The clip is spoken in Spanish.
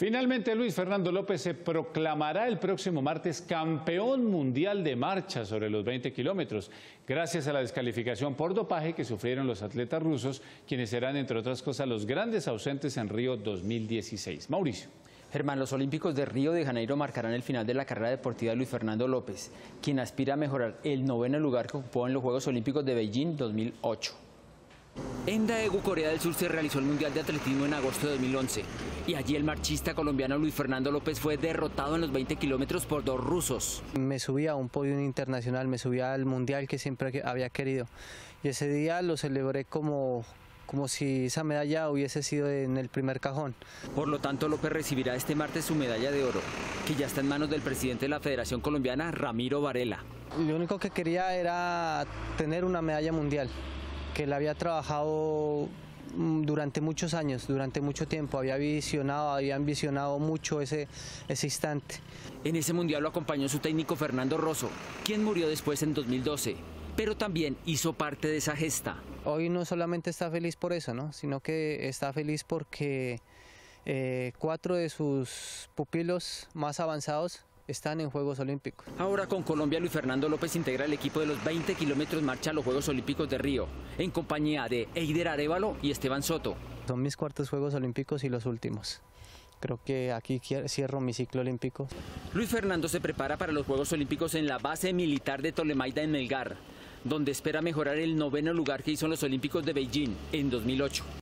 Finalmente, Luis Fernando López se proclamará el próximo martes campeón mundial de marcha sobre los 20 kilómetros, gracias a la descalificación por dopaje que sufrieron los atletas rusos, quienes serán, entre otras cosas, los grandes ausentes en Río 2016. Mauricio. Germán, los Olímpicos de Río de Janeiro marcarán el final de la carrera deportiva de Luis Fernando López, quien aspira a mejorar el 9º lugar que ocupó en los Juegos Olímpicos de Beijing 2008. En Daegu, Corea del Sur, se realizó el Mundial de Atletismo en agosto de 2011 y allí el marchista colombiano Luis Fernando López fue derrotado en los 20 kilómetros por 2 rusos. Me subí a un podio internacional, me subí al Mundial que siempre había querido y ese día lo celebré como si esa medalla hubiese sido en el primer cajón. Por lo tanto, López recibirá este martes su medalla de oro, que ya está en manos del presidente de la Federación Colombiana, Ramiro Varela. Lo único que quería era tener una medalla mundial, que la había trabajado durante muchos años, durante mucho tiempo, había ambicionado mucho ese instante. En ese mundial lo acompañó su técnico Fernando Rosso, quien murió después en 2012, pero también hizo parte de esa gesta. Hoy no solamente está feliz por eso, ¿no?, sino que está feliz porque 4 de sus pupilos más avanzados están en Juegos Olímpicos. Ahora con Colombia, Luis Fernando López integra el equipo de los 20 kilómetros marcha a los Juegos Olímpicos de Río, en compañía de Eider Arévalo y Esteban Soto. Son mis 4º Juegos Olímpicos y los últimos. Creo que aquí cierro mi ciclo olímpico. Luis Fernando se prepara para los Juegos Olímpicos en la base militar de Tolemaida en Melgar, donde espera mejorar el 9º lugar que hizo en los Olímpicos de Beijing en 2008.